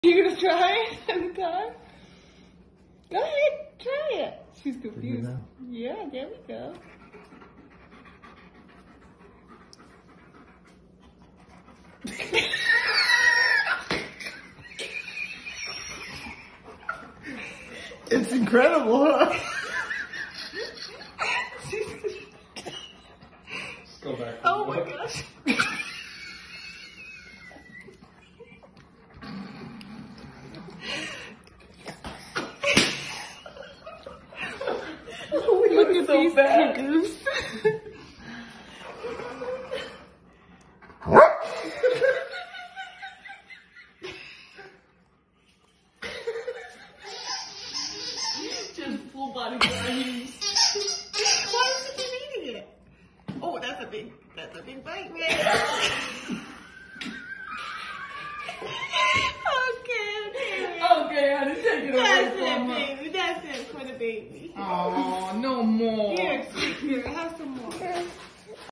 You gonna try it every time? Go ahead, try it. She's confused. Yeah, there we go. It's incredible, huh? Go back. Oh my gosh. Look at so these bad. chickens. Just full body values. Why is he keep eating it? Oh, that's a big bite, man. Okay, honey, take it away from her. Baby. That's it for the baby. Oh, no more. Here, have some more.